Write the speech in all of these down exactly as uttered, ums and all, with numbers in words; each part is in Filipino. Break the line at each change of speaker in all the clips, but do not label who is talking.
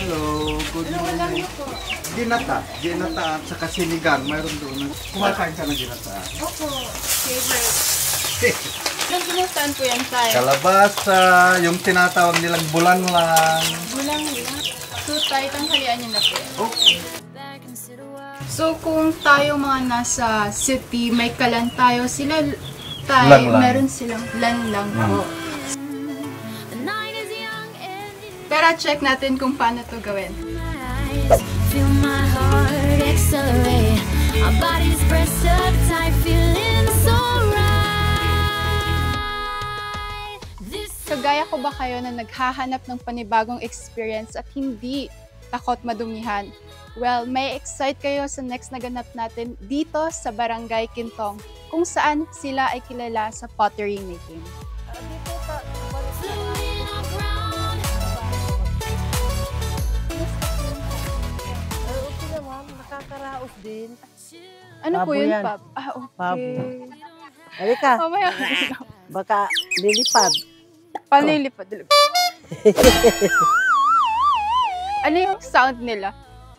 Hello, good morning. Ginata, ginata at saka sinigang, mayroon doon. Kumakain ka ng ginata.
Opo, favorite. Anong ginutaan po yan tayo?
Kalabasa, yung tinatawag nilang bulang lang.
Bulang lang. So tayo, tanghalian nyo na po yan.
Okay.
So kung tayo mga nasa city, may kalan tayo, sila tayo,
Lang lang.
meron silang lan lang po. Pero check natin kung paano to gawin.
Feel my heart accelerate. Our bodies press up tight, feeling so right. This
Kagaya ko ba kayo na naghahanap ng panibagong experience at hindi takot madumihan? Well, may excite kayo sa next na ganap natin dito sa Barangay Kintong, kung saan sila ay kilala sa pottery making.
Nakakaraos din.
Ano po
Pabo
yun,
yan.
Pap? Ah, okay.
Pabo. Halika,
Mamaya.
baka lilipad.
Palilipad. Ano yung sound nila?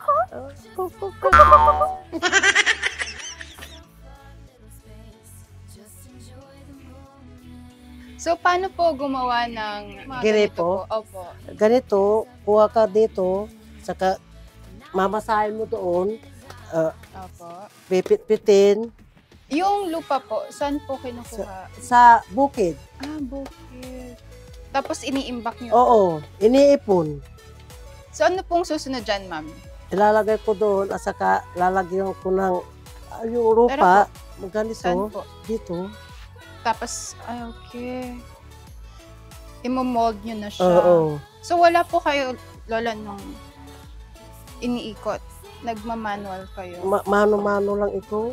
So, paano po gumawa ng mga
Gripo?
ganito po? Opo.
Ganito, kuha ka dito, saka mamasahin mo doon, uh,
Opo.
pipit-pitin
Yung lupa po, saan po kinukuha?
sa bukid.
Ah, bukid. Tapos iniimbak nyo?
Oo, iniipon.
So, ano pong susunod dyan, ma'am?
Ilalagay ko doon, at saka lalagyan ko ng ah, yung rupa, ganito,
Saan po?
dito.
Tapos, ay, okay. Imo-mold nyo na siya.
Oo.
So, wala po kayo, Lola, nung iniikot? Nagmamanual kayo?
Ma- mano-mano lang ito.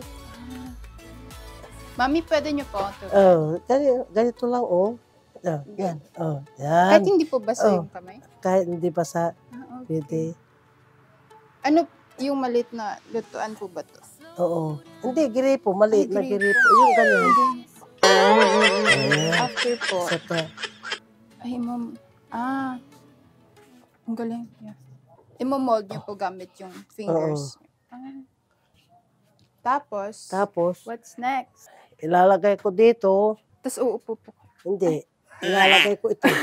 Mami, pwede nyo po ito.
Oh, ganito, ganito lang, oh. Ah, yan, oh, yan.
Kahit hindi po basa
Oh.
yung kamay?
Kahit hindi pa sa
Ah, okay.
pwede.
Ano yung malit na lutuan po ba to?
Oo. Hindi, gripo. Maliit na
Ay, gripo.
gripo. Yung ganyan. Ayan.
After po,
Sa ta.
ay, ma'am, ah, ang galing. Yeah. Imo-mold nyo po gamit yung fingers. Ah. Tapos,
Tapos,
what's next?
ilalagay ko dito.
Tapos uupo po.
Hindi. Ilalagay ko ito.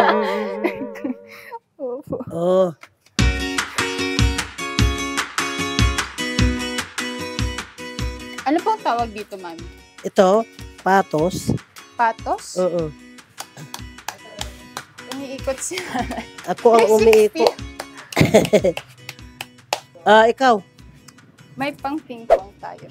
Uupo.
Oh.
Ano pong tawag dito, ma'am?
Ito, patos.
Patos?
Oo.
Umiikot siya.
Ako ang umiikot. Ah, ikaw.
May pang ping-pong tayo.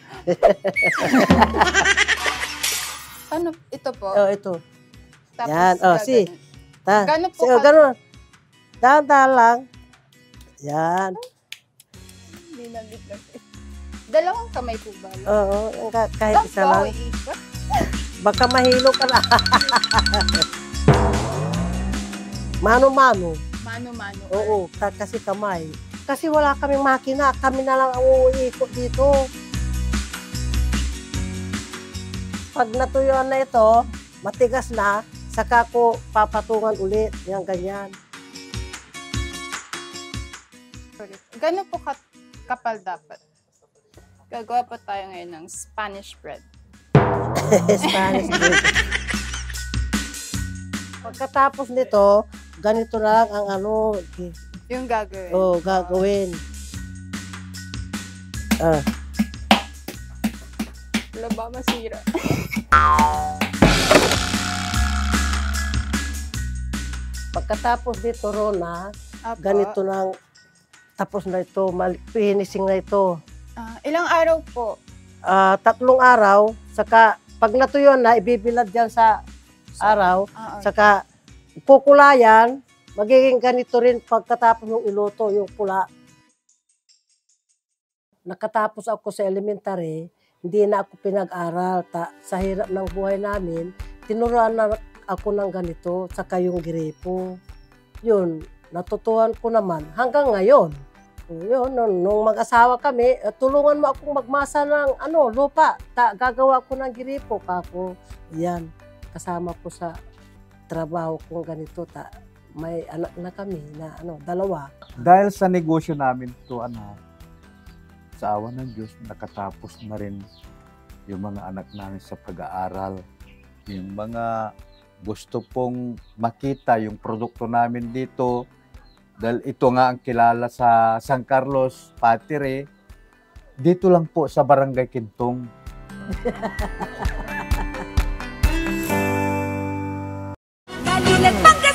Ano? Ito po.
Oh, ito.
Tapos,
Yan. Oh, si.
gaganon.
Ta.
Gano'n po
Si, oh,
ka-
ganun. Dahan-dahan lang. Yan.
Hindi nabiglas eh. Dalawang kamay po ba?
Oo. ka- Kahit isa
Saan po
lang.
iikot?
Baka mahilo ka na. Mano-mano.
Mano-mano.
Oo, ka- kasi kamay. Kasi wala kaming makina, kami na lang ang uuikot dito. Pag natuyuan na ito, matigas na, saka ko papatungan ulit. Yan, ganyan.
Gano'n po ka- kapal dapat? Gagawa pa tayo ngayon ng Spanish bread.
Spanish bread. Pagkatapos nito, ganito na lang ang ano,
Yung gagawin.
oh, gagawin. Ah.
Wala ba masira?
Pagkatapos dito, Rona,
Apo.
ganito lang, tapos na ito, mal- finishing na ito.
Ah, ilang araw po?
Ah, tatlong araw, saka pag natuyo na, ibibilad dyan sa araw,
Ah, okay.
saka kukulayan, magiging ganito rin pagkatapos ng iluto, yung pula. Nakatapos ako sa elementary, hindi na ako pinag-aral. Ta, sa hirap ng buhay namin, tinuruan na ako ng ganito, saka yung gripo. Yun, natutuhan ko naman hanggang ngayon. Yun, nung, nung mag-asawa kami, eh, tulungan mo akong magmasa ng ano, lupa. Ta, gagawa ko ng gripo. Kako, yan, kasama ko sa trabaho kong ganito. Ta, may anak na kami na ano, dalawa.
Dahil sa negosyo namin to, anak, sa awa ng Diyos, nakatapos na rin yung mga anak namin sa pag-aaral. Yung mga gusto pong makita yung produkto namin dito, dahil ito nga ang kilala sa San Carlos, Patire, dito lang po sa Barangay Kintong.
Galing Pangasinan!